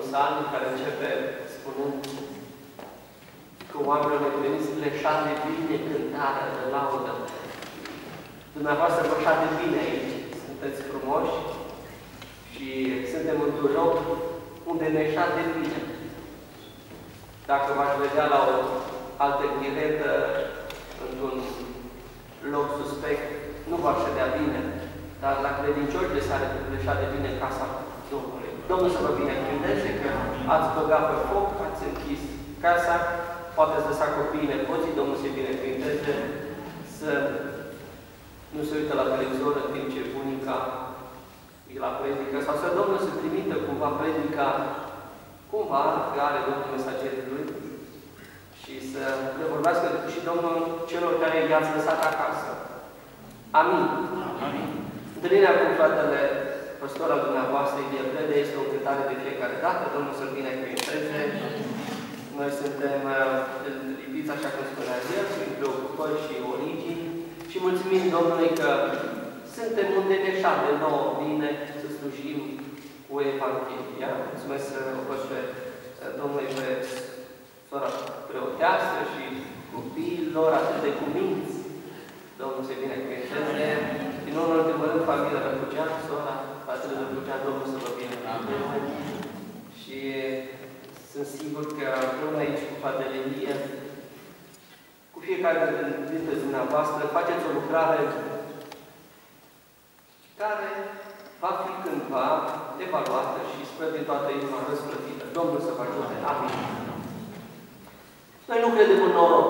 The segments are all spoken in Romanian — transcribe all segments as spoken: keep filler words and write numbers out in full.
psalm care începe spunând că oamenii au venit leșat de bine cântarea de laudă. Dumneavoastră vă așa de bine aici. Sunteți frumoși și suntem într-un loc unde ne așa de bine. Dacă v-aș vedea la o altă ghiretă, într-un loc suspect, nu v-aș vedea bine. Dar la credincioși de sare leșa de bine casa Domnului. Domnul să vă binecuvânteze că ați băgat pe foc, ați închis casa, poate să lăsa copiii nepoții, Domnul să-i binecuvânteze, să nu se uită la televizor în timp ce bunica e la predică, sau să Domnul să trimită cumva predica, cumva, că are Domnul mesagerii Lui, și să le vorbească și Domnul celor care i-ați lăsat acasă. Amin. Amin. Întâlnirea cu fratele păstor al dumneavoastră, el crede, este o cântare de fiecare dată, Domnul să-l binecuvânteze. Noi suntem lipiți, așa cum spunea el, prin preocupări și origini și mulțumim Domnului că suntem unde ne de nouă bine să slujim cu Evanghelia. Mulțumesc să o văd pe Domnului, pe sora preoteasă și copiilor atât de cuminți. Domnul se binecuvânteze. Din nou, în ultimul rând, familia Răbucean, sora, fratele Răbucean, Domnul să vă binecuvânteze. Și sunt sigur că împreună aici cu fratele Elie, cu fiecare dintre dumneavoastră, faceți o lucrare care va fi cândva evaluată și sper din toată inima răsplătită. Domnul să vă ajute. Amin. Noi nu credem în noroc.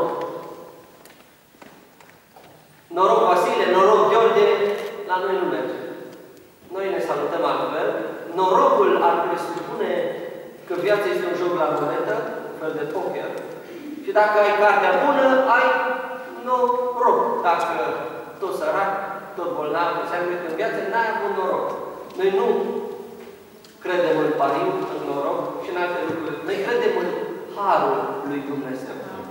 Noroc Vasile, noroc Gheorghe, la noi nu merge. Noi ne salutăm altfel. Norocul ar presupune că viața este un joc la ruletă, un fel de poker. Și dacă ai cartea bună, ai noroc. Dacă tot sărac, tot bolnav, înseamnă că în viață n-ai avut noroc. Noi nu credem în pariu, în noroc și în alte lucruri. Noi credem în harul lui Dumnezeu.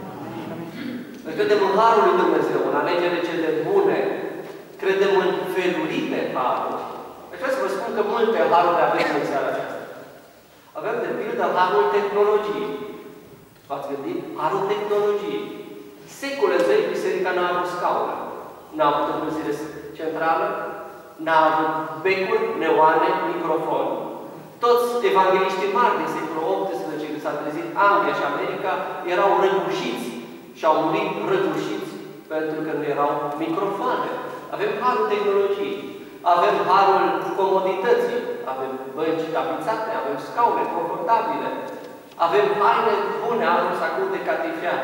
Noi credem în harul lui Dumnezeu, în alegerile cele bune. Credem în felurite harul. Aș vrea să vă spun că multe haruri avem în seara aceasta. Avem, de pildă, harul tehnologiei. V-ați gândit? Harul tehnologiei. Secole zeci, biserica n-a avut scaune. N-a avut încălzire centrală, n-a avut becuri, neoane, microfon. Toți evangheliștii mari din secolul optsprezece, când s-a trezit Anglia și America, erau răgușiți și au murit răgușiți pentru că nu erau microfoane. Avem harul tehnologiei. Avem harul comodității. Avem bănci tapizate, avem scaune confortabile. Avem haine bune, am un sacut de catifea.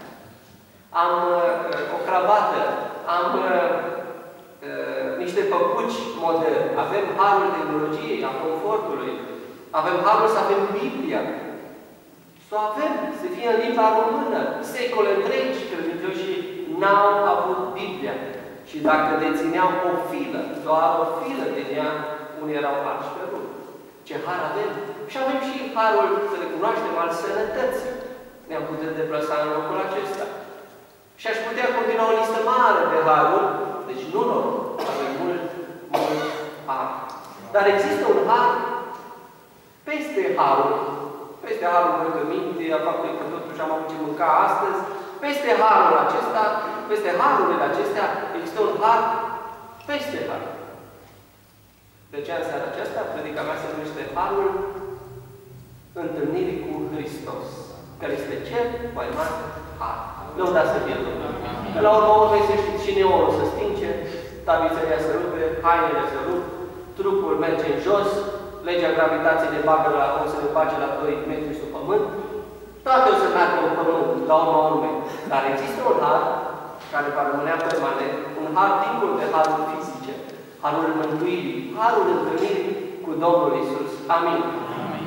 Am uh, o cravată. Am uh, uh, niște păpuci moderne. Avem harul tehnologiei, a confortului. Avem harul să avem Biblia. Să o avem, să fie în limba română. Secole întregi, credincioșii n-au avut Biblia. Și dacă dețineau o filă, doar o filă de ea, unii erau arși pe rând. Ce har avem? Și avem și harul, să recunoaștem, al sănătății. Ne-am putut deplasa în locul acesta. Și aș putea continua o listă mare de haruri, deci nu noroc, avem mult, mult har. Dar există un har peste harul, peste harul rugăminte, a faptului că totuși am avut ce mânca astăzi, peste harul acesta, peste harurile acestea, există un har peste har. De ce în seara aceasta, predica mea se numește Harul întâlnirii cu Hristos, care este cel mai mare har. Lăudați să fie Domnul. Că la urmă urmei să știți, și neonul se stinge, tabițăria se rupe, hainele se rup, trupul merge în jos, legea gravitației ne bagă la, o să ne bage la doi metri sub pământ, toate o să meargă în pământ, la urmă urmei. Dar există un har care va rămânea permanent, un har dincolo de harul fizice, harul mântuirii, harul întâlnirii cu Domnul Iisus. Amin. Amin.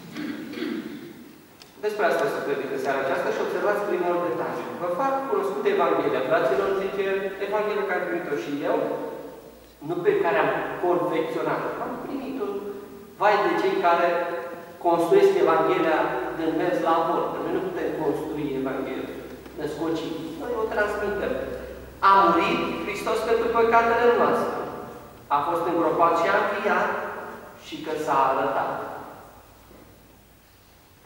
Despre asta să predic în seara aceasta și observați primul detaliu. Vă fac cunoscut Evanghelia. Fraților, zice Evanghelia care am primit-o și eu, nu pe care am confecționat. Am primit-o. Vai de cei care construiesc Evanghelia din mers la avort. Noi nu putem construi Evanghelia născocii. Noi o transmitem. A murit Hristos pentru păcatele noastre. A fost îngropat și a înviat și că s-a arătat.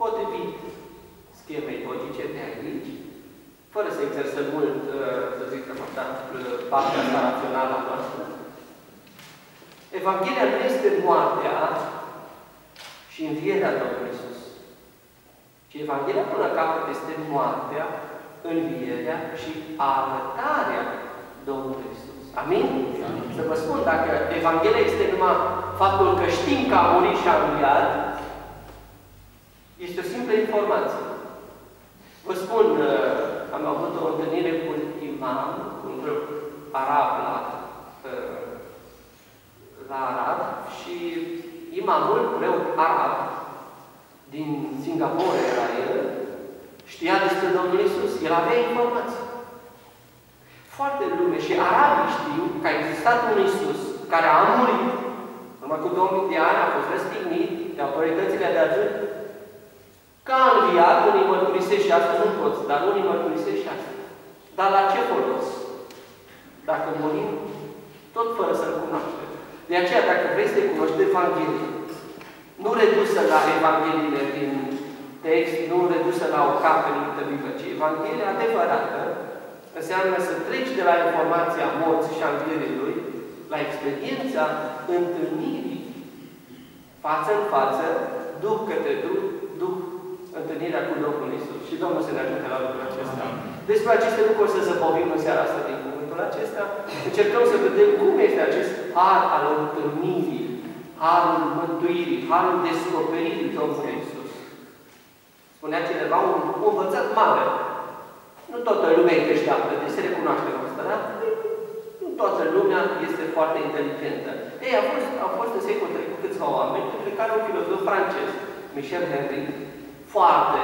potrivit schemei logice de aici, fără să exersăm mult, să zicem așa, partea asta rațională a noastră. Evanghelia nu este moartea și învierea Domnului Iisus. Și Evanghelia până la capăt este moartea, învierea și arătarea Domnului Iisus. Amin? Amin? Să vă spun, dacă Evanghelia este numai faptul că știm că a murit și a înviat, este o simplă informație. Vă spun, am avut o întâlnire cu un imam, cu un grup arab la, la Arad, și imamul, preot arab, din Singapore era el, știa despre Domnul Iisus. El avea informații. Foarte lume. Și arabii știu că a existat un Iisus care a murit, numai cu două mii de ani, a fost răstignit de autoritățile de atunci, că a înviat, unii mărturisesc și asta, nu toți, dar unii mărturisesc și asta. Dar la ce folos? Dacă murim, tot fără să-L cunoaștem. De aceea, dacă vrei să te cunoști Evanghelia, nu redusă la Evangheliile din text, nu redusă la o carte limită vivă, ci Evanghelia adevărată înseamnă să treci de la informația morții și a învierii Lui la experiența întâlnirii față în față, duh către duh, duh, întâlnirea cu Domnul Iisus. Și Domnul să ne ajute la lucrul acesta. Despre aceste lucruri să zăbovim în seara asta din cuvântul acesta. Încercăm să vedem cum este acest har al întâlnirii, harul mântuirii, harul descoperirii Domnului Iisus. Spunea cineva, un, un învățat mare. Nu toată lumea e creșteană, deci se recunoaște asta, da? Nu toată lumea este foarte inteligentă. Ei, au fost, au fost în secolul trecut câțiva oameni, între care un filozof francez, Michel Henry, foarte,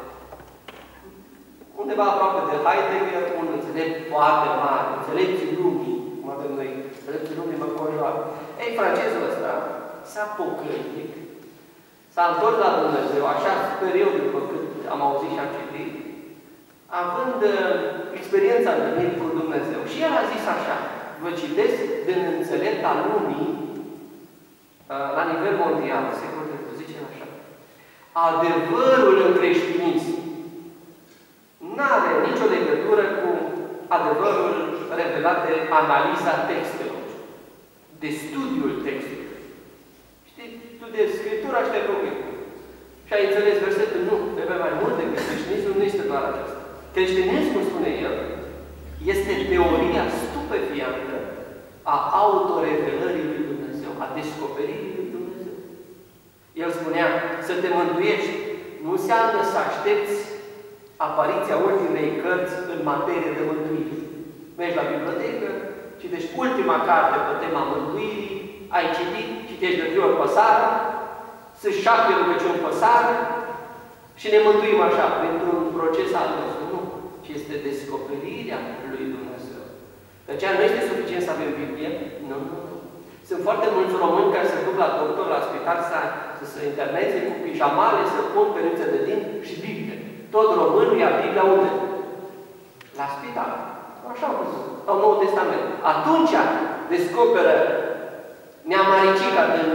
undeva aproape de Heidegger, un înțelept foarte mare, înțelepții lumii, cum avem noi, înțelepții lumii mă conjoară. Ei, francezul ăsta s-a pocăit, s-a întors la Dumnezeu, așa sper eu, după cât am auzit și am citit, având uh, experiența întâlnirii cu Dumnezeu. Și el a zis așa, vă citesc din înțelept al lumii, uh, la nivel mondial, secolul trecut, zice așa. Adevărul în creștinism nu are nicio legătură cu adevărul revelat de analiza textelor, de studiul textului. Știi, tu de Scriptura și de probleme. Și ai înțeles versetul? Nu, trebuie mai mult decât creștinismul, nu este doar acesta. Creștinismul, spune el, este teoria stupefiantă a autorevelării lui Dumnezeu, a descoperirii lui Dumnezeu. El spunea, să te mântuiești nu înseamnă să aștepți apariția ultimei cărți în materie de mântuire. Mergi la bibliotecă, citești ultima carte pe tema mântuirii, ai citit, citești de trei ori pe seară, sunt șapte rugăciuni pe seară și ne mântuim așa, printr-un proces al nostru. Nu, ci este descoperirea lui Dumnezeu. De aceea nu este suficient să avem Biblie. Nu, nu, nu. Sunt foarte mulți români care se duc la doctor, la spital, să, să se interneze cu pijamale, să pun peruțe de din și Biblie. Tot românul ia Biblia unde? La spital. Așa am văzut. Sau Noul Testament. Atunci descoperă neamaricica din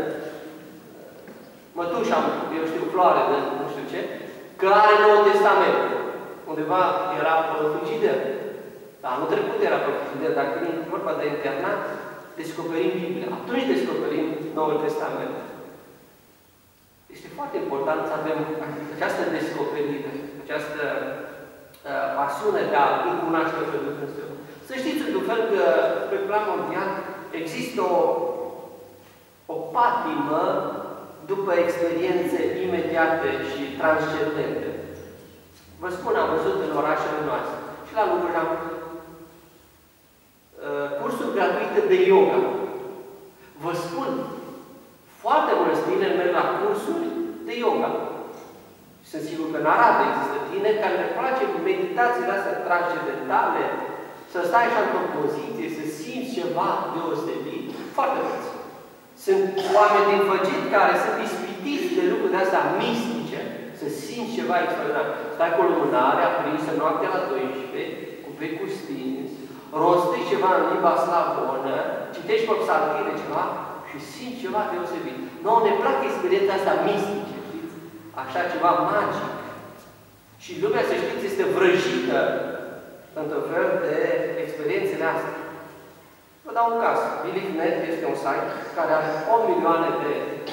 mătușa, eu știu, floare de nu știu ce, că are Noul Testament. Undeva era pe frigider. Dar anul trecut era pe frigider. Dacă e vorba de internat, descoperim Biblia. Atunci descoperim Noul Testament. Este foarte important să avem această descoperire, această uh, pasiune de a îl cunoaște pe Dumnezeu. Să știți, într-un fel, că pe plan mondial există o, o patimă după experiențe imediate și transcendente. Vă spun, am văzut în orașele noastre și la lucruri am uh, cursuri gratuite de yoga. Vă spun, foarte mulți tineri merg la cursuri de yoga. Sunt sigur că în Arad există tineri care le place cu meditațiile astea transcendentale, să stai așa într-o poziție, să simți ceva deosebit. Foarte mulți. Sunt oameni din Făgit care sunt ispitiți de lucruri de astea mistice, să simți ceva extraordinar. Stai cu o lumânare aprinsă noaptea la douăsprezece, cu becuri stins, rostești ceva în limba slavonă, citești pe psaltire ceva și simți ceva deosebit. Nouă ne plac experiența asta mistice, știți? așa ceva magic. Și lumea, să știți, este vrăjită într-un fel de experiențele astea. Vă dau un caz. Believe punct net este un site care are o milioane de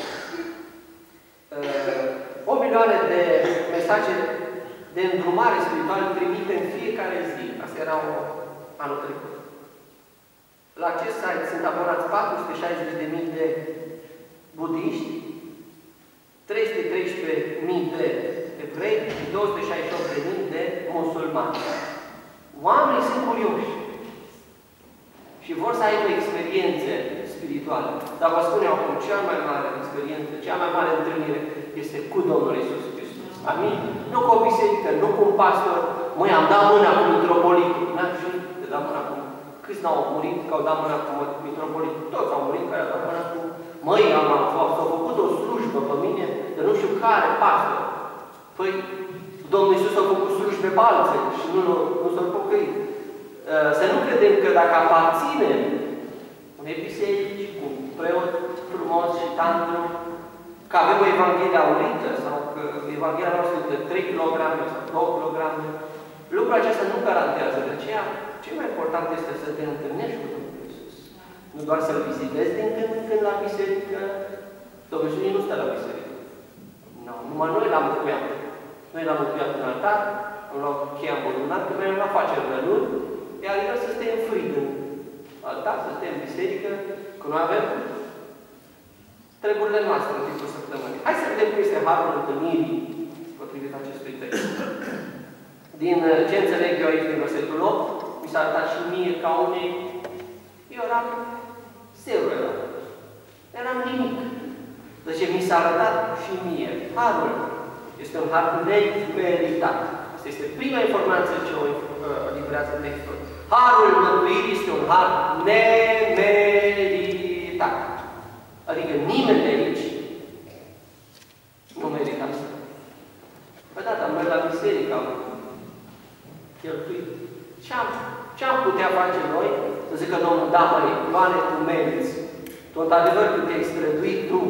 uh, o milioane de mesaje de îndrumare spirituală trimite în fiecare zi. Asta era o, anul trecut. La acest site sunt abonați patru sute șaizeci de mii de budiști, trei sute treisprezece mii de evrei și două sute șaizeci și opt de mii de musulmani. Oamenii sunt curioși și vor să aibă experiențe spirituale. Dar vă spun eu acum, cea mai mare experiență, cea mai mare întâlnire este cu Domnul Iisus Hristos. Amin? Nu cu o biserică, nu cu un pastor. Măi, am dat mâna cu mitropolitul. N-am știut de dat mâna cu... Câți n-au murit că au dat mâna cu mitropolitul? Toți au murit care au dat mâna cu... Măi, am, s-au făcut o slujbă pe mine, de nu știu care pastor. Păi, Domnul Iisus a făcut slujbe pe alții și nu, nu, nu s-au pocăit. Să nu credem că dacă aparținem unei biserici cu un preot frumos și tandru, că avem o Evanghelie aurită sau că Evanghelia noastră de trei kilograme sau două kilograme, lucrul acesta nu garantează. De aceea, cel mai important este să te întâlnești cu Domnul Iisus. Nu doar să-L vizitezi din când în când la biserică. Domnul Iisus nu stă la biserică. Nu, numai noi l-am mântuiat. Noi l-am mântuiat în altar, am luat cheia în buzunar, că noi nu facem rănuri, iar el să stea în frig în altar, să stea în biserică, că noi avem treburile noastre în timpul săptămânii. Hai să vedem cum este harul întâlnirii potrivit acestui text. Din ce înțeleg eu aici din versetul opt, mi s-a arătat și mie ca unei, eu eram zero, eram. Eram nimic. Deci mi s-a arătat și mie. Harul este un har nemeritat. Asta este prima informație ce o livrează textul. Harul mântuirii este un har nemeritat. Adică nimeni de aici nu merită asta. Păi da, am mers la biserică, am cheltuit. Ce-am ce am putea face noi? Să zică Domnul, da, măi, Ioane, tu meriți. Tu, într-adevăr, tu te-ai străduit, tu.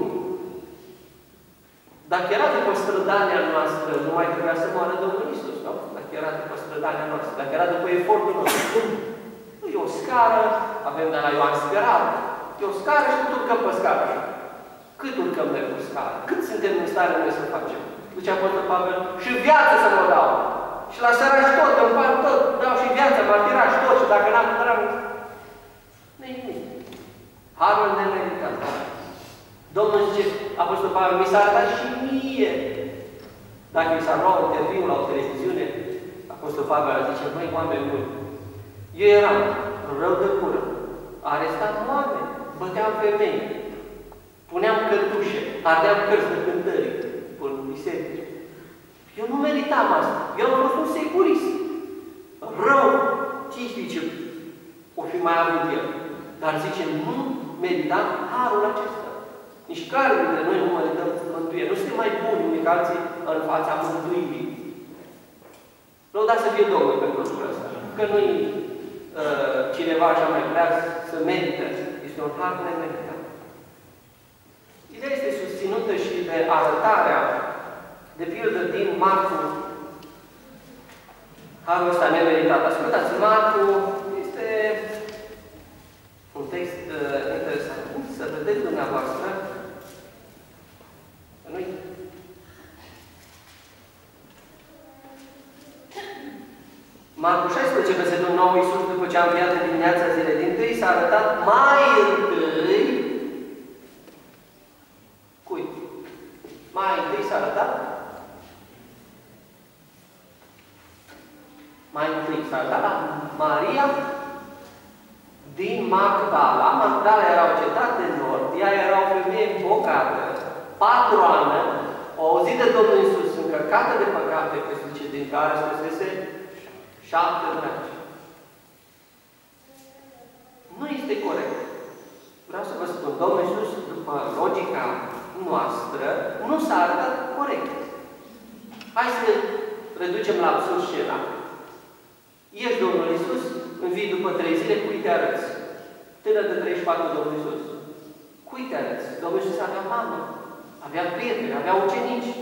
Dacă era după strădania noastră, nu mai trebuia să moară Domnul Iisus, nu? Dacă era după strădania noastră, dacă era după efortul nostru. Nu, e o scară, avem de la Ioan Sperat, e o scară și cât urcăm pe scară. Cât urcăm noi pe scară? Cât suntem în stare noi să facem? Duce Apostol Pavel, și viață să mă dau. Și la sărași tot, îmi fac tot, dau și viață, martiraj tot, și dacă n-am putut, nu e nimic. Harul nemeritat. Domnul zice, Apostol Pavel, mi s-a arătat și mie. Dacă mi s-a luat un interviu la o televiziune, Apostol Pavel zice, măi, oameni buni, eu eram rău de cură, arestam oameni, băteam femei, puneam căldușe, ardeam cărți de cântări până în biserică. Eu nu meritam asta. Eu am fost un securist. Rău. Ce știi ce o fi mai avut el? Dar zice, nu meritam harul acesta. Nici care dintre noi nu merităm mântuire. Nu suntem mai buni unii ca alții în fața mântuirii. Lăudați să fie Domnul pentru lucrul ăsta. Că nu-i uh, cineva așa mai vrea să merită. Este un har nemeritat. Ideea este susținută și de arătarea, de pildă din Marcu, harul ăsta nemeritat. Ascultați, Marcu este un text uh, interesant. Să vedeți dumneavoastră. Nu-i Marcu șaisprezece, versetul nouă, Iisus, după ce a înviat de dimineața zilei dintâi, s-a arătat mai întâi cui? Mai întâi s-a arătat? Mai întâi s-a arătat la Maria din Magdala. Magdala era o cetate de nord, ea era o femeie bogată, patroană, o auzit de Domnul Iisus, încărcată de păcate, că zice, din care spusese șapte dragi. Nu este corect. Vreau să vă spun, Domnul Iisus, după logica noastră, nu s-a arătat corect. Hai să reducem la absurd scena. Ești Domnul Iisus, învii după trei zile, cui te arăți? Tânăr de treizeci și patru, Domnul Iisus. Cui te arăți? Domnul Iisus avea mamă, avea prieteni, avea ucenici.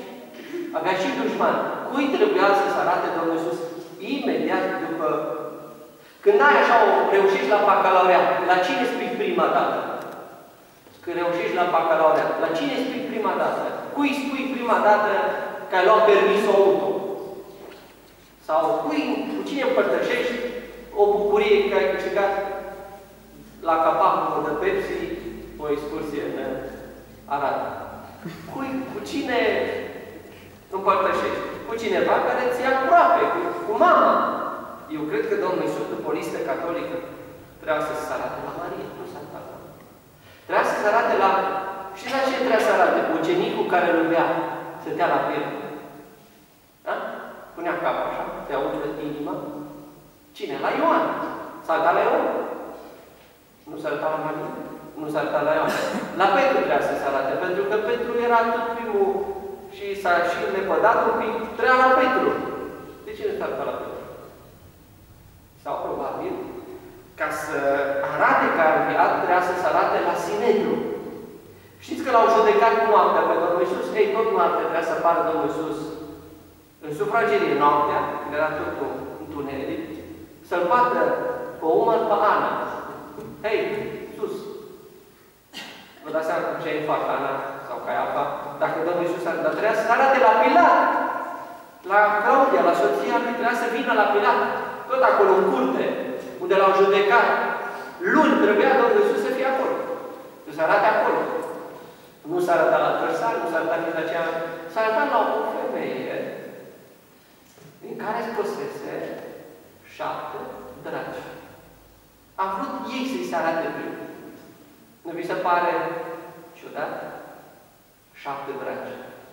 Avea și dușman. Cui trebuia să se arate Domnul Iisus? Imediat după... Când ai așa o reușești la bacalaureat, la cine spui prima dată? Când reușești la bacalaureat, la cine spui prima dată? Cui spui prima dată că ai luat permisul auto? Sau cui, cu cine împărtășești o bucurie că ai câștigat la capacul de Pepsi o excursie în Arad? Cui, cu cine împărtășești? Cu cineva care ți-e aproape, cu, cu mama. Eu cred că Domnul Iisus, după o listă catolică, trebuia să se arate la Marie, nu s-a arătat la Marie. Trebuia să se arate la... Și la ce trebuia să arate? Ucenicul care îl iubea, stătea la piele. Da? Punea capul așa, te audă inima. Cine? La Ioan. S-a arătat la Ioan. Nu s-a arătat la Marie. Nu s-a arătat la Ioan. La Petru trebuia să se arate, pentru că Petru era tot primul și s-a și lepădat un pic. Trebuia la Petru. De ce nu s-a arătat la Petru? Sau probabil, ca să arate că a înviat, trebuia să se arate la Sinedru. Știți că l-au judecat noaptea pe Domnul Iisus? Ei, tot noaptea trebuia să apară Domnul Iisus în sufragerie noaptea, când era totul întuneric, să-l bată pe umăr pe Ana. Hei, sus! Vă dați seama cu ce ai fac Ana sau Caiafa? Dacă Domnul Iisus ar da, trebuia să arate la Pilat. La Claudia, la soția lui, trebuia să vină la Pilat. Tot acolo, în curte, unde l-au judecat. Luni trebuia Domnul Iisus să fie acolo. Să se arate acolo. Nu s-a arătat la adversar, nu s-a arătat nici la aceea. S-a arătat la o femeie din care scosese șapte dragi. A vrut ei să-i se arate primul. Nu vi se pare ciudat? Șapte dragi.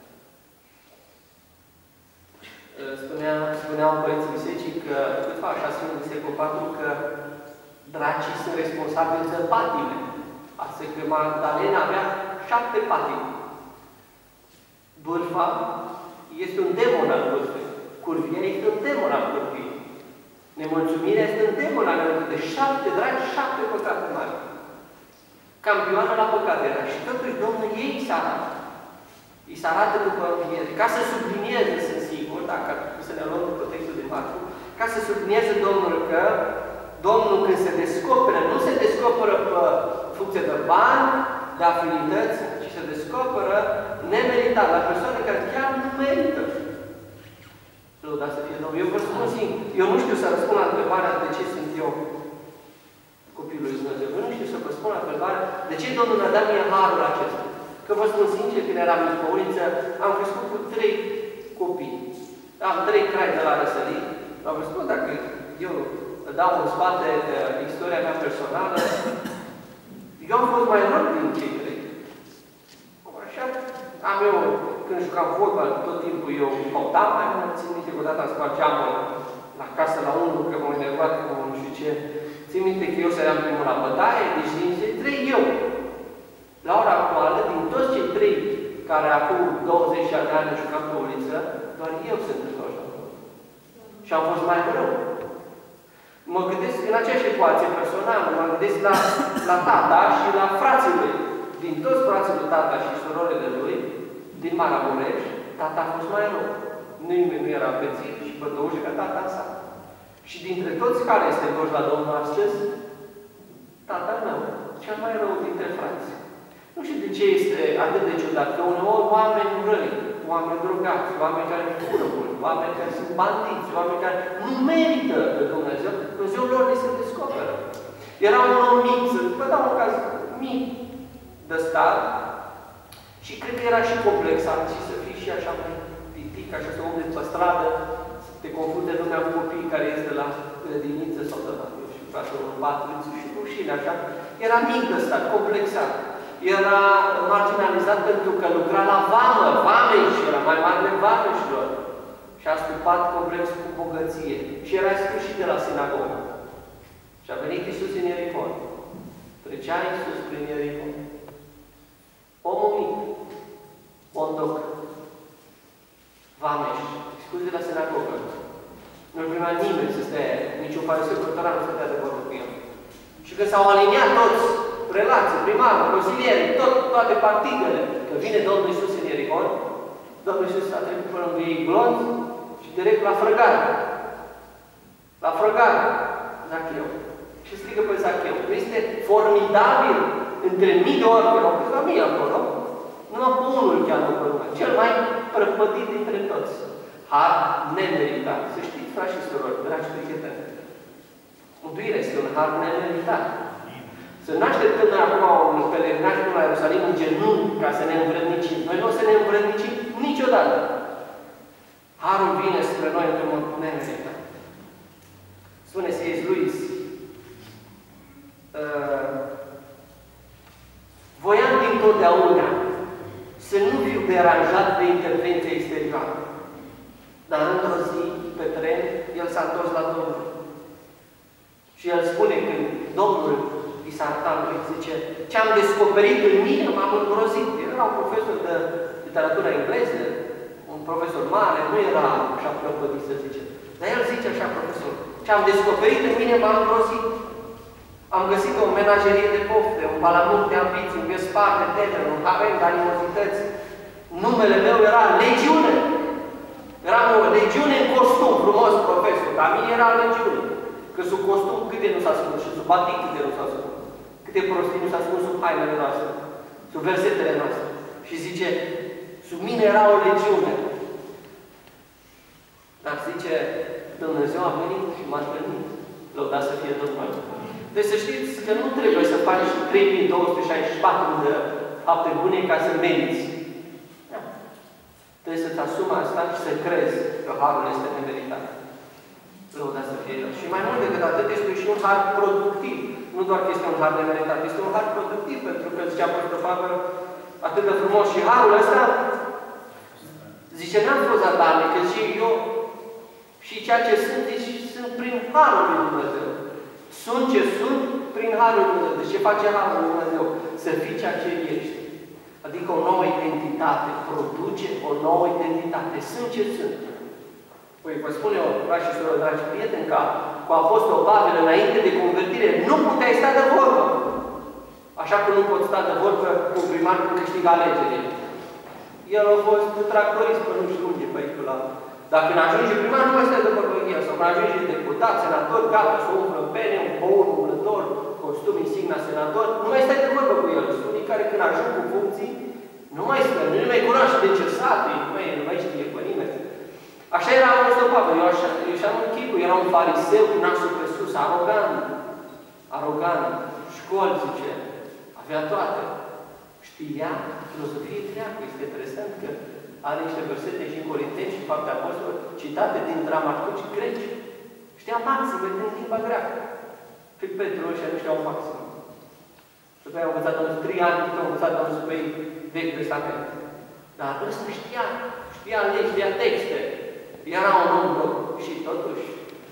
Spunea, spuneau părinții bisericii că, câtva așa spune în secolul patru, că dracii sunt responsabili de patime. Asta că Magdalena avea șapte patime. Bârfa este un demon al bârfei. Curvia este un demon al curviei. Nemulțumirea este un demon al curviei. De șapte dragi, șapte păcate mari. Campioană la păcate era. Și totuși Domnul ei se arată. Îi se arată după înviere. Ca să sublinieze, sunt sigur, dacă să ne luăm după textul de Marcu, ca să sublinieze Domnul că Domnul când se descoperă, nu se descoperă pe funcție de bani, de afinități, ci se descoperă nemeritat, la persoane care chiar nu merită. Lăudați să fie Domnul. Eu vă spun singur, eu nu știu să răspund la întrebarea de ce sunt eu copilul lui Dumnezeu. Eu nu știu să vă spun la întrebarea de ce Domnul mi-a dat mie harul acesta. Că vă spun sincer, când eram mic pe uliță, am crescut cu trei copii. Am trei crai de la răsărit. Am spus, dacă eu dau în spate de istoria mea personală, eu am fost mai rău din cei trei. Așa am eu, când jucam fotbal, tot timpul eu pautam mai mult. Țin minte că odată am spart geamul la casă la unul, că m-am enervat cu nu știu ce. Țin minte că eu săream primul la bătaie, deci din cei trei eu. La ora actuală, din toți cei trei care acum douăzeci de ani jucam pe uliță, doar eu sunt întors. Și am fost mai rău. Mă gândesc în aceeași situație personală, mă gândesc la, la tata și la frații lui. Din toți frații lui tata și surorile lui, din Maramureș, tata a fost mai rău. Nimeni nu era pețit și bătăușă ca tata sa. Și dintre toți care este duși la Domnul astăzi, tata meu, cel mai rău dintre frații. Nu știu de ce este atât de ciudat, că uneori oameni răi, oameni drogați, oameni care fură mult, oameni care sunt bandiți, oameni care nu merită pe Dumnezeu, Dumnezeu lor li se descoperă. Era un om mic, să vă dau un caz mic de stat, și cred că era și complexat, și să fii și așa mai pitic, așa să umble pe stradă, să te confunde lumea cu copiii care este la grădiniță sau de la, eu știu, frate, un patru, și rușine, așa. Era mic de stat, complexat. Era marginalizat pentru că lucra la vamă, vameși, era mai mare vameșilor. Și a stupat complex cu bogăție. Și era sfârșit de la sinagogă. Și a venit Iisus în Ierihon. Trecea Iisus prin Ierihon. Omul mic, mondoc, vameș, scuze la sinagogă. Nu-l primea nimeni să stea, niciun fariseu cărtărar nu stătea de vorbă cu el. Și când s-au aliniat toți, relații, primarul, consilierii, tot, toate partidele, că vine Domnul Iisus în Ierihon, Domnul Iisus a trecut pe lângă ei blond și direct la frăgare. La frăgare. Zacheu. Și strigă pe Zacheu. Este formidabil între mii de oameni, erau câțiva mii acolo, numai pe unul cheamă pe lumea. Cel mai prăpădit dintre toți. Har nemeritat. Să știți, frați și surori, dragi prieteni, mântuirea este un har nemeritat. Să nu așteptăm noi acum un pelerinaj până la Ierusalim în genunchi ca să ne învrednicim. Noi nu o să ne învrednicim niciodată. Harul vine spre noi într-un mod nemeritat. Spune C S Lewis, uh, voiam dintotdeauna să nu fiu deranjat de intervenția exterioară. Dar într-o zi, pe tren, el s-a întors la Domnul. Și el spune când Domnul i s-a arătat lui, zice, ce am descoperit în mine m-am îngrozit. El era un profesor de literatură engleză, un profesor mare, nu era așa prăpădit, să zice. Dar el zice așa, profesor, ce am descoperit în mine m-am îngrozit. Am găsit o menagerie de pofte, un palamut de ambiții, un găspar de temeri, un harem de animozități. Numele meu era legiune. Era o legiune în costum, frumos profesor, dar mie era legiune. Că sub costum câte nu s-a spus și sub batic câte nu s-a spus. Câte prostii nu s-a spus sub hainele noastre, sub versetele noastre. Și zice, sub mine era o legiune. Dar zice, Dumnezeu a venit și m-a întâlnit. Lăudat să fie Domnul. Deci să știți că nu trebuie să faci trei mii două sute șaizeci și patru de fapte bune ca să meriți. Da. Trebuie să-ți asumi asta și să crezi că harul este nemeritat. Lăudat să fie El. Și mai mult decât atât, este și un har productiv. Nu doar că este un har nemeritat, este un har productiv, pentru că zicea Apostolul Pavel atât de frumos. Și harul ăsta, zice, n-am fost zadarnic, că și eu și ceea ce sunt, deci sunt prin harul lui Dumnezeu. Sunt ce sunt prin harul lui Dumnezeu. Deci ce face harul lui Dumnezeu? Să fii ceea ce ești. Adică o nouă identitate. Produce o nouă identitate. Sunt ce sunt. Păi vă spun eu, frați și soră, dragi prieteni, ca cu Apostol Pavel înainte de convertire, nu puteai sta de vorbă. Așa că nu poți sta de vorbă cu un primar când câștigă alegerile. El a fost tractorist până nu știu unde, pe aici la... Dar când ajunge primar, nu mai stai de vorbă cu el. Sau când ajunge deputat, senator, gata, să umflă pene, un băur, un umblător, costum insigna senator, nu mai stai de vorbă cu el. Sunt unii care când ajung cu funcții, nu mai stă, nu mai cunoaște de ce sate, nu mai, nu mai știe pe nimeni. Așa era Apostol Pavel, eu așa, eu așa în chipul, era un fariseu cu nasul pe sus, arogant, arogant, școli, zice, avea toate. Știa filozofie greacă, este interesant că are niște versete și în Corinteni și în Fapte Apostoli, citate din dramaturgi greci. Știa maxime din limba greacă. Cât Petru ăștia nu știau maxim. Și după aia au învățat în trei ani, cât au învățat în pe Vechiul Testament. Dar ăsta știa, știa legi, știa texte. Era un om rău și totuși,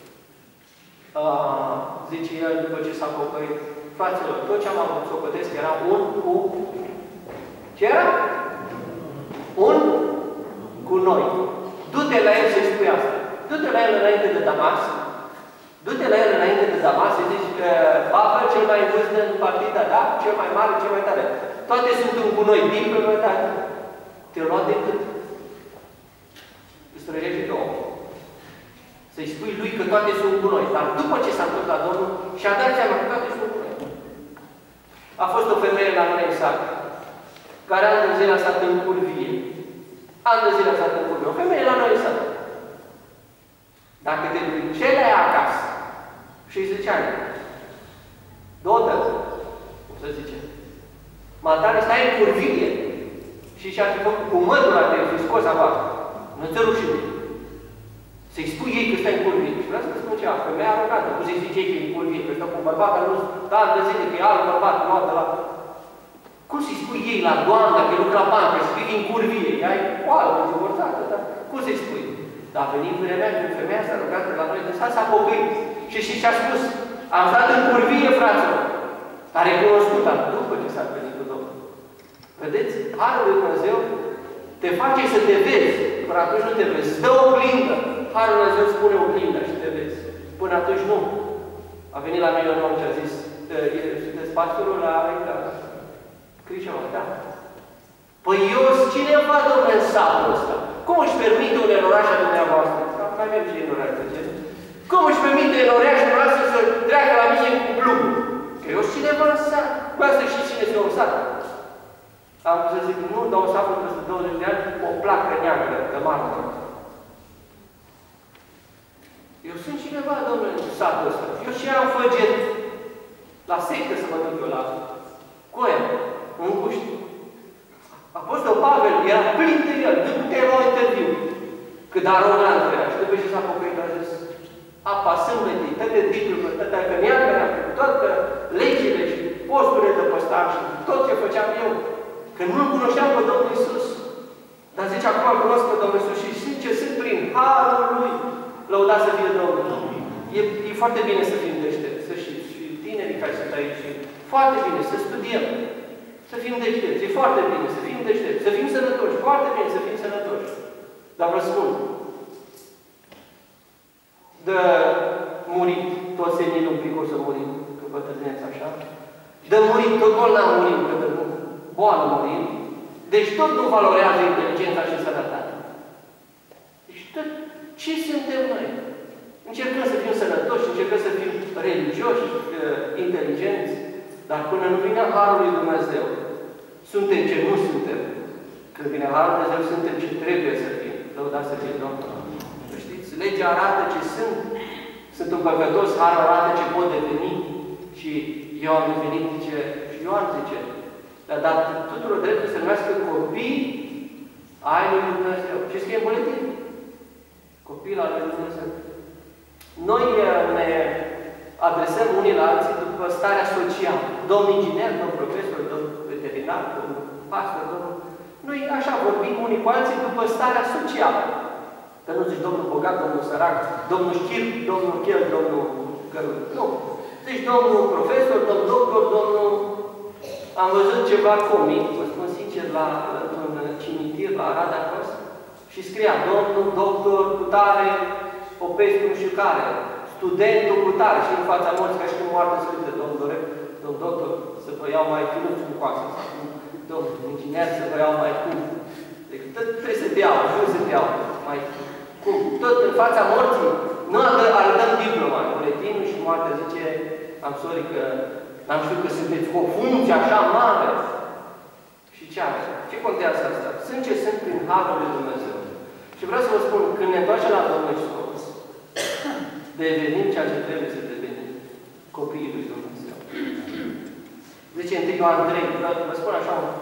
uh, zice el după ce s-a pocăit, fraților, tot ce am avut să o pătesc era un cu... Ce era? Un cu noi. Du-te la el să-i spui asta. Du-te la el înainte de Damas. Du-te la el înainte de Damas și zici că Pavel, cel mai vârstă în partida, da? Cel mai mare, cel mai tare. Toate sunt un cu noi. Din pe noi, dar te-o lua de cât? Îți trăiești două. Să-i spui lui că toate sunt cu noi. Dar după ce s-a întâmplat la Domnul, și-a dat seama că toate sunt cu noi. A fost o femeie la noi în sat, care ani de zile a stat în curvie. Ani de zile a stat în curvie. O femeie la noi în sat. Dacă te duceai acasă și îi ziceai, Dodă, cum să zice, matare, stai în curvie și și-a fi făcut cu mătura de fi scos afară. Nu ți-e rușine. Să-i spui ei că stai în curvie. Și vreau să spun ceva, femeia arogantă. Cum să-i zice ei că e în curvie, că stă cu un bărbat care nu stă ani de zile, că e alt bărbat, nu altă la... Cum să-i spui ei la doamna, că lucra la bancă, să fii în curvie? Ea e o altă, divorțată, dar cum să-i spui? Dar a venit vremea când femeia asta rugată la noi de sat s-a pocăit. Și și și-a spus, am stat în curvie, fraților. A recunoscut, dar după ce s-a venit cu Domnul. Vedeți? Harul lui Dumnezeu te face să te vezi. Până atunci nu te vezi. Îți dă o oglindă. Harul lui Dumnezeu spune oglindă și te vezi. Până atunci nu. A venit la mine un om și a zis, sunteți pastorul la Criceva, da? Păi eu sunt cineva, domnule, în satul ăsta. Cum își permite un eroraș a dumneavoastră? Mai avem și eroraș de ce? Cum își permite erorașul noastră să treacă la mine cu plumb? Că eu sunt cineva în sat. Cu asta știți cine se în sat. Am să zic, nu dau sapul peste douăzeci de ani o placă neagră de marmură. Eu sunt cineva, domnule, în satul ăsta. Eu și am făget la sectă să mă duc eu la Coia, în Guști. Apostol Pavel era plin de el, nu putea lua interviu. Cât arogantă era. Și după ce s-a pocăit, a zis, apa sâmbătii, toate diturile, toate că neagră, toate legile și posturile de păstar și tot ce făceam eu. Că nu-L cunoșteam pe Domnul Iisus. Dar zice, acum îl cunosc pe Domnul Iisus și zice, sunt prin harul Lui. Lăudat să fie Domnul. E, e foarte bine să fim deștepți, să știți. Și tinerii care sunt aici, foarte bine să studiem. Să fim deștepți. E foarte bine să fim deștepți. Să fim sănătoși. Foarte bine să fim sănătoși. Dar vă spun, de murit, toți seninii un pic o să murim, că vă tădneți așa. De murit, tot bolnav murim, că de boală murim. Deci tot nu valorează inteligența și sănătatea. Deci tot ce suntem noi? Încercăm să fim sănătoși, încercăm să fim religioși, inteligenți, dar până nu vine Harul lui Dumnezeu, suntem ce nu suntem. Când vine Harul lui Dumnezeu, suntem ce trebuie să fim. Lăudați să fie Domnul. Știți? Legea arată ce sunt. Sunt un păcătos, Harul arată ce pot deveni. Și eu am devenit, zice, și Ioan zice, le-a dat tuturor dreptul să numească copii ai lui Dumnezeu. Ce scrie în buletin? Copii al lui Dumnezeu. Noi ne adresăm unii la alții după starea socială. Domn inginer, domn profesor, domn veterinar, domn pastor, domn... Noi așa vorbim unii cu alții după starea socială. Că nu zici domnul bogat, domnul sărac, domnul șchir, domnul chel, domnul cărul. Nu. Zici domnul profesor, domnul doctor, domnul... Am văzut ceva comic, vă spun sincer, la un cimitir, la Arada Cos, și scria, domnul doctor cu tare, Popescu nu știu care, studentul cu tare, și în fața morții, ca și cum moarte sfântă, domnul doresc, domnul doctor, să vă iau mai finuț cu coasă, domnul inginer, să vă iau mai cum. Deci tot trebuie să beau, nu să beau, mai cum. Tot în fața morții, nu arătăm diploma, buletinul și moartea zice, am sorry că n-am știut că sunteți cu o funcție așa mare. Și ce are? Ce contează asta? Sunt ce sunt prin Harul lui Dumnezeu. Și vreau să vă spun, când ne întoarcem la Domnul Iisus, devenim ceea ce trebuie să devenim. Copiii lui Dumnezeu. Zice întâi Ioan trei, vă spun așa un,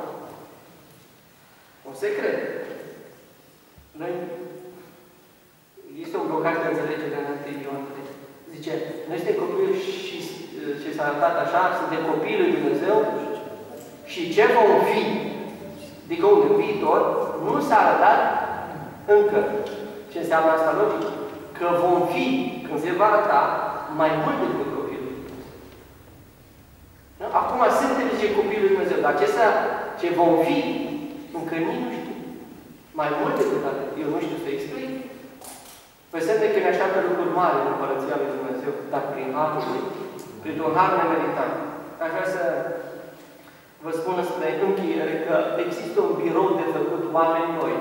un secret. Noi, este un blocaj de înțelegere în întâi Ioan trei. Zice, noi suntem copii și ce s-a arătat așa, suntem copiii lui Dumnezeu și ce vom fi, adică unde în viitor, nu s-a arătat încă. Ce înseamnă asta logic? Că vom fi, când se va arăta, mai mult decât copiii lui Dumnezeu. Acum suntem, zice, copiii lui Dumnezeu, dar ce, ce vom fi, încă nici nu știu. Mai mult decât atât. Eu nu știu să explic. Păi semne că ne așteaptă lucruri mari în Împărăția lui Dumnezeu, dar prin Harul lui, printr-un har nemeritat. Aș vrea să vă spun spre încheiere că există un birou de făcut oameni noi.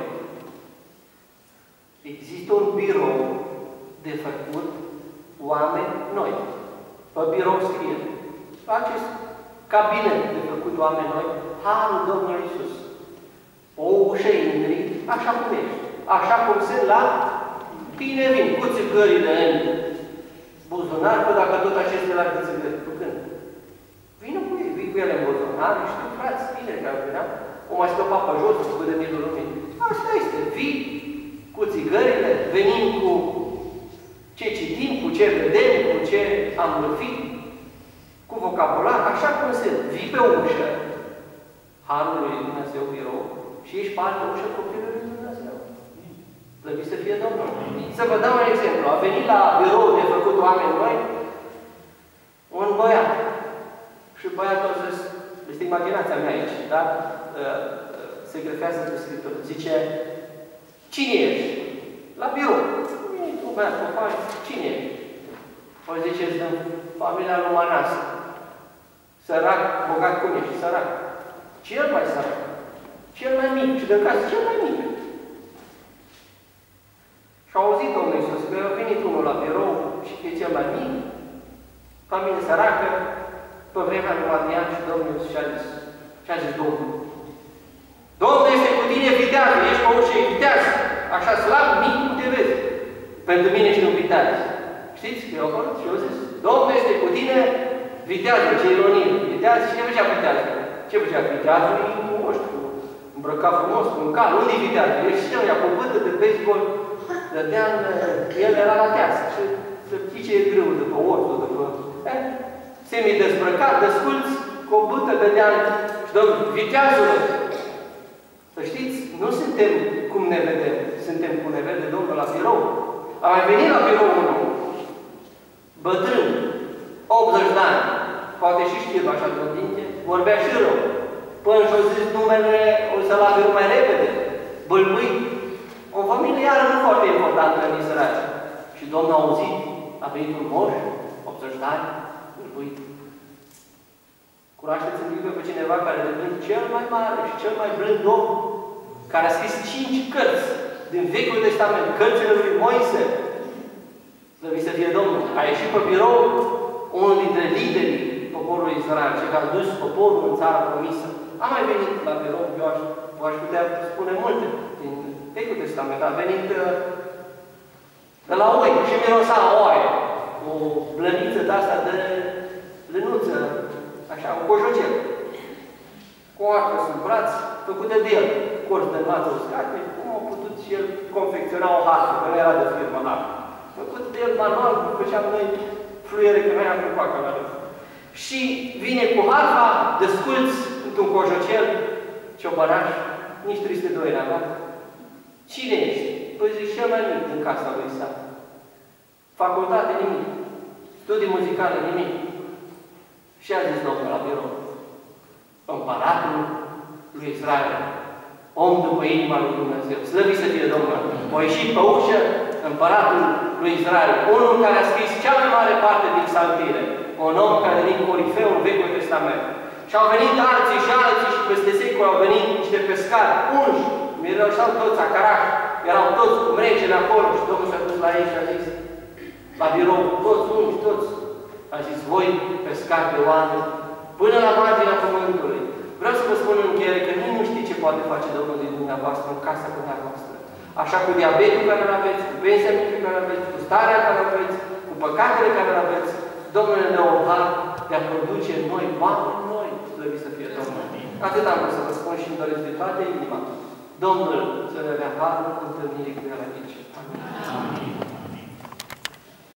Există un birou de făcut oameni noi. Pe birou scrie. Acest cabinet de făcut oameni noi, Harul Domnului Iisus. O ușă intri, așa cum ești. Așa cum sunt la tine vin, cu țigările în buzunar, că dacă tot aceste la țigări, cu când? Vină cu ei, vii cu ele în buzunar, știu, frați, tineri care veneau, o mai scăpat pe jos, cu de milul lumii. Asta este, vii cu țigările, venim cu ce citim, cu ce vedem, cu ce am lăfit, cu vocabular, așa cum sunt. Vii pe ușă, Harul lui Dumnezeu, birou, și ești pe altă ușă copilul lui Dumnezeu. Trebuie să fie Domnul. Să vă dau un exemplu. A venit la birou de făcut oameni noi un băiat. Și băiatul a zis, este imaginația mea aici, da? Se grefează pe Scriptură. Zice, cine ești? La birou. Tu, băiat, păpai, cine ești? O zice, din familia lui Mănase. Sărac, bogat cum ești? Sărac. Cel mai sărac. Cel mai mic. Și de casă, cel mai mic. Și au auzit Domnul Iisus că a venit unul la birou și că e cel mai mic, familie săracă, pe vremea lui Adrian și Domnul Iisus și-a zis, și-a zis Domnul, Domnul este cu tine, vitează, ești pe ușă, vitează, așa slab, mic, cum te vezi. Pentru mine ești un viteaz. Știți că eu acolo? Și eu zis, Domnul este cu tine, vitează, ce ironie, vitează. Și ce făcea vitează? Ce făcea vitează? Nu știu, îmbrăcat frumos, cu un cal, unde-i vitează? El și ea cu bâtă de baseball, dădea în, el era la teasă. Și să știi ce e greu după ortul, după... Eh, semi-dezbrăcat, desculți, cu o bâtă dădea și Domnul, vitează-l! Să știți, nu suntem cum ne vedem, suntem cum ne vede Domnul la birou. A mai venit la birou unul, bătrân, optzeci de ani, poate și știu așa de tinte, vorbea și rău. Până și-o zis numele, o să-l avem mai repede, bâlbâit. O familie iară nu foarte importantă în Israel. Și Domnul a auzit, a venit un moș, optzeci de ani, bâlbâit. Cunoașteți în Biblie pe cineva care devine cel mai mare și cel mai blând om, care a scris cinci cărți din Vechiul Testament, cărțile lui Moise. Slăvit să fie Domnul. A ieșit pe birou unul dintre liderii poporului Israel, cei care a dus poporul în țara promisă. A mai venit la birou, eu aș, aș putea spune multe din Vechiul Testament. A venit de la oi și mirosa oaie, cu o blăniță de-asta de lănuță, așa, un cojocel. Cu o arcă sub braț, făcută de el, corți de mață uscate, cum a putut și el confecționa o hartă, că nu era de firmă la făcut de el manual, făceam noi fluiere, că noi am făcut acolo. Și vine cu harfa, desculți într-un cojocel, ciobănaș, nici trei sute doi n-avea. Cine ești? Păi zic, cel mai mic din casa lui sa. Facultate, nimic. Studii muzicale, nimic. Și a zis Domnul la birou, împăratul lui Israel, om după inima lui Dumnezeu, slăvit să fie Domnul, a ieșit pe ușă împăratul lui Israel, unul care a scris cea mai mare parte din Psaltire, un om care a venit corifeu în Vechiul Testament. Și au venit alții și alții și peste secole au venit niște pescari, unși, miroșau toți acarași, erau toți cu mrecele acolo și Domnul s-a dus la ei și a zis, la birou, toți unși, toți. A zis, voi, pescari de oameni, până la marginea pământului. Vreau să vă spun în încheiere că nimeni nu știe ce poate face Domnul din dumneavoastră în casa dumneavoastră. Așa cu diabetul care îl aveți, cu pensia mică care îl aveți, cu starea care îl aveți, cu păcatele care îl aveți, Domnul ne dă o har de a produce noi, oameni noi, slăvit să fie Domnul. Atât am vrut să vă spun și îmi doresc de toată inima. Domnul să ne dea harul